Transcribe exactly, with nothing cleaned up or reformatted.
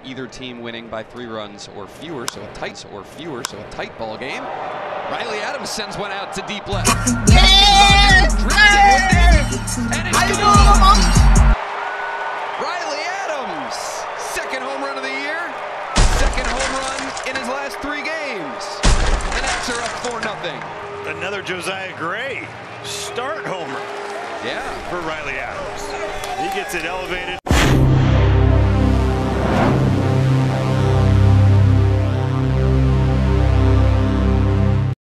either team winning by three runs or fewer, so a tight or fewer, so a tight ball game. Riley Adams sends one out to deep left. Yes! And it's gone! Riley Adams, second home run of the year, second home run in his last three games. The Nats are up four nothing. Another Josiah Gray start homer. Yeah. For Riley Adams. He gets it elevated.